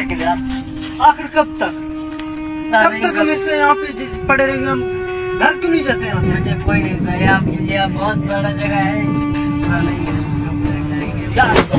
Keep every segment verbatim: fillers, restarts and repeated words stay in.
लेके दे आप। आखिर कब तक कब तक हम इससे यहाँ पे पड़े रहेंगे? हम घर क्यों नहीं जाते यहाँ से? मुझे कोई नहीं, यहाँ यहाँ बहुत बड़ा जगह है, नहीं है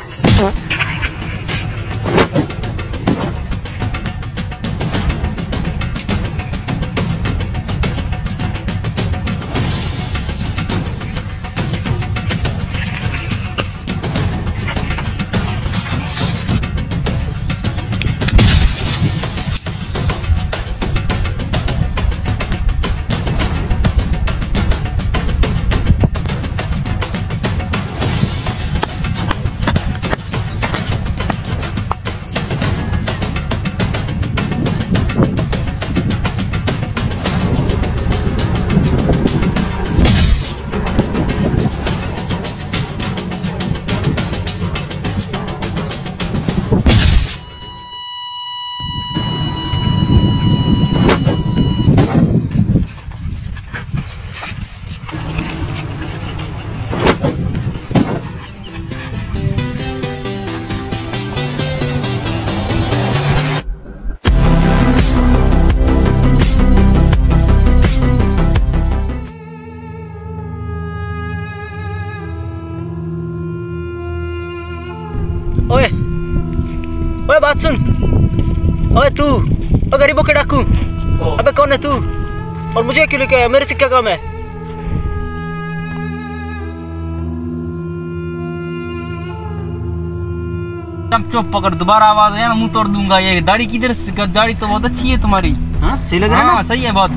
ओए ओए बात सुन, ओए तू ओ गरीबों के डाकू, अबे कौन है तू और मुझे क्यों लेके आया? मेरे से क्या काम है? तुम चुप पकड़, दोबारा आवाज आया ना मुंह तोड़ दूंगा। ये दाढ़ी किधर से? दाढ़ी तो बहुत अच्छी है तुम्हारी। हाँ सही लग रहा है ना? सही है बहुत।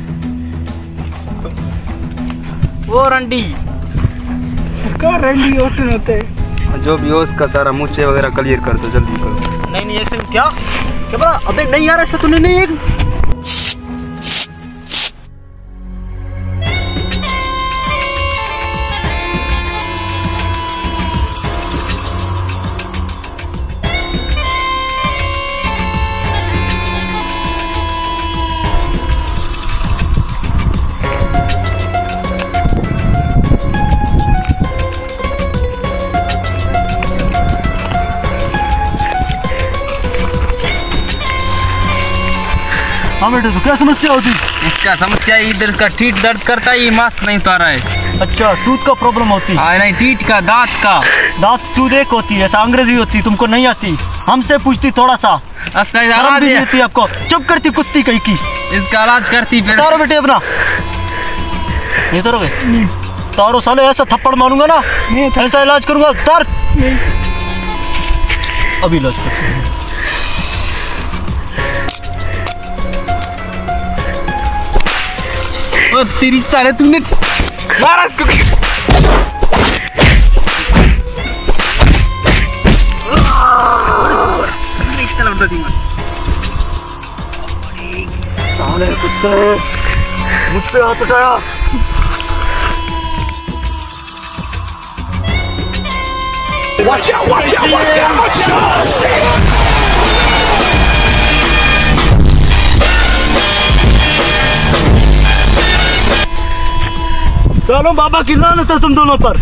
वो रंडी क्या रंडी ओटन होते हैं? जो भी हो उसका सारा मुझे वगैरह क्लियर कर दो, जल्दी करो। नहीं नहीं एक सेकंड, क्या क्या बोला? अबे नहीं यार, ऐसा तूने नहीं। एक हाँ बेटे, तो क्या समस्या होती? इसका समस्या इधर इसका टीठ दर्द करता है, ये मास्क नहीं उतारा है। अच्छा, टूथ का प्रॉब्लम होती है? हाँ नहीं, टीठ का, दांत का। दांत टूथ एक होती है, ऐसा अंग्रेजी होती, तुमको नहीं आती। हमसे पूछती थोड़ा सा, शर्म भी देती आपको। चुप करती कुत्ती कहीं की। इसका इलाज करती फिर। तारो बेटे अपना, ये तारो तारो साले, ऐसा थप्पड़ मारूंगा ना, ऐसा इलाज करूंगा। तार अभी इलाज करते हैं। ओ तेरी साले, तूने मारा इसको। साले कुत्ते, मुझ पे हाथ उठाया। Watch out, watch out, watch out, watch out! सालों बाबा की लानत है तुम दोनों पर।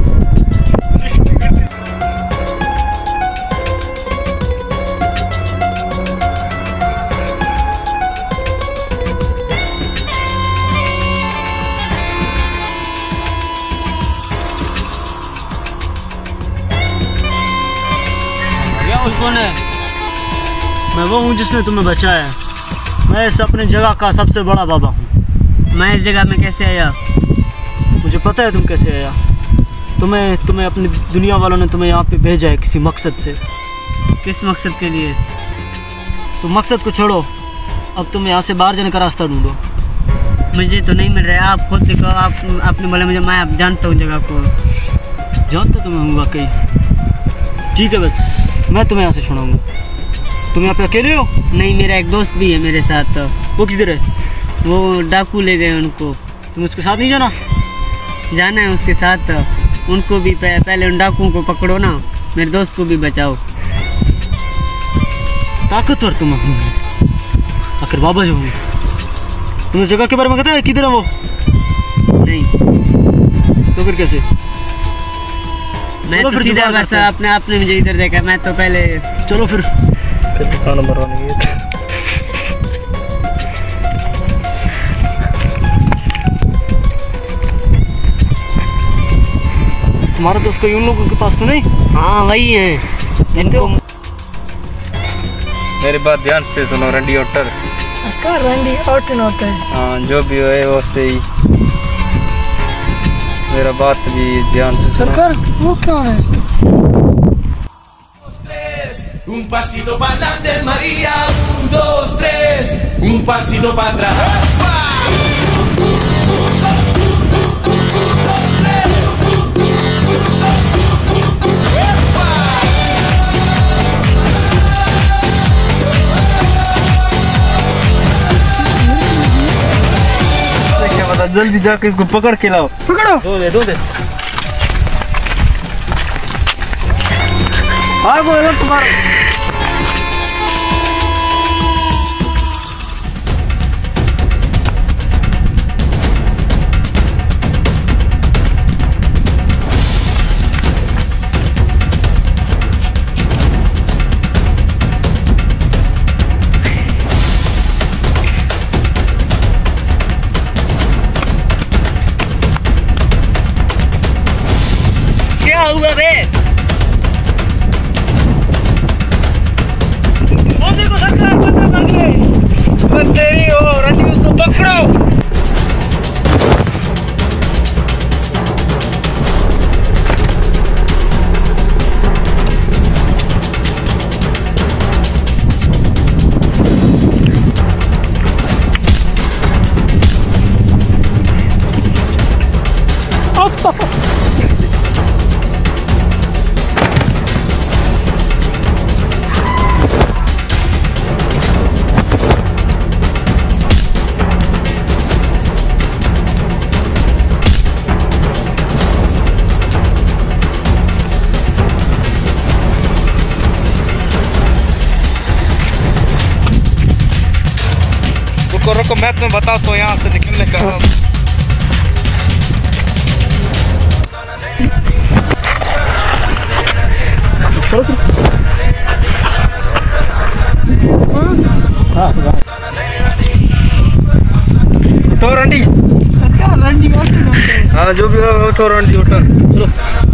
कौन है? मैं वो हूँ जिसने तुम्हें बचाया। मैं इस अपनी जगह का सबसे बड़ा बाबा हूँ। मैं इस जगह में कैसे आया? मुझे पता है तुम कैसे आया। तुम्हें तुम्हें अपनी दुनिया वालों ने तुम्हें यहाँ पे भेजा है किसी मकसद से। किस मकसद के लिए? तुम मकसद को छोड़ो, अब तुम यहाँ से बाहर जाने का रास्ता ढूंढो। मुझे तो नहीं मिल रहा है, आप खुद देखो। आप आपने बोला मुझे, मैं आप जानता हूँ जगह को। जानता तुम्हें हूँ वाकई? ठीक है, बस मैं तुम्हें यहाँ से छुड़ाऊंगा। तुम यहाँ पे अकेले हो? नहीं, मेरा एक दोस्त भी है मेरे साथ। वो किधर है? वो डाकू ले गए उनको। तुम उसके साथ नहीं जाना? जाना है उसके साथ। उनको भी पहले उन डाकुओं को पकड़ो ना, मेरे दोस्त को भी बचाओ। ताकतवर तुम आखिर बाबा जो हूँ। तुम्हें जगह के बारे में पता है किधर है वो? नहीं। तो फिर कैसे? मैं तो सीधा बस आपने आपने मुझे इधर देखा, मैं तो पहले। चलो फिर फिर दुकान नंबर वन ये तुम्हारा दोस्त कोई उन लोगों के पास तो नहीं? हाँ वही है इनको। मेरी बात ध्यान से सुनो रंडी ऑटर। सरकार रंडी ऑटन होता है। हाँ जो भी है वो सही, मेरा बात भी ध्यान से सुनो। सरकार वो क्या है? Un pasito para adelante, María. Un, dos, tres. Un pasito para atrás. क्या पता, जल्दी जाके इसको पकड़ के लाओ। पकड़ो। दो दे दो दे। हाँ वो तुम्हारा क्या हुआ बे? देखो सरकार बंदा भाग गए। बस तेरी हो रंडी, उसको पकड़ो। रुको रुको, मैं तुम्हें बताता हूँ यहाँ से निकलने का। उठो रंडी। सरकार रंडी ऑटन होता है। हाँ जो भी हो, उठो रंडी उठो। चलो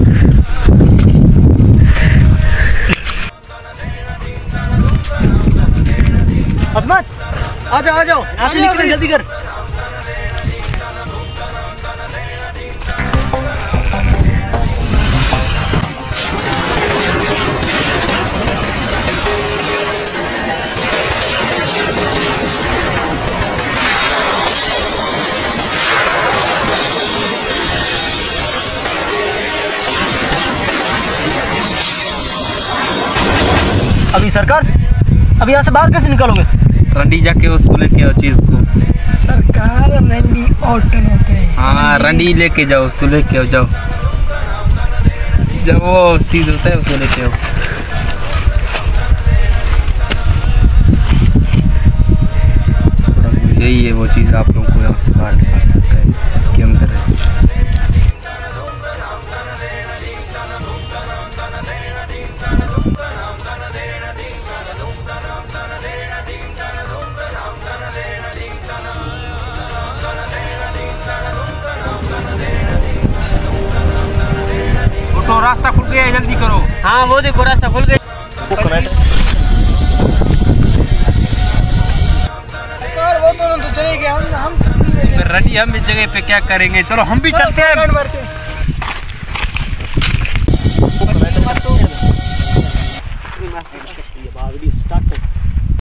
अजमत आ जाओ आ जाओ, यहाँ से निकले जल्दी कर। अभी सरकार, अभी यहाँ से बाहर कैसे निकलोगे? रंडी जाके उसको लेके आओ चीज को। सरकार रंडी ऑटन होता है। हाँ रंडी लेके जाओ, उसको लेके आओ, जाओ। जब वो चीज होता है उसको लेके आओ। यही है वो चीज़, आप लोगों को यहाँ से बाहर निकाल सकता है, इसके अंदर है। उठो, रास्ता खुल गया है, जल्दी करो। हाँ वो देखो रास्ता खुल गया। वो तो तो चले गए, हम हम फिर रंडी हम इस जगह पे क्या करेंगे? चलो हम भी चलते हैं। स्टार्ट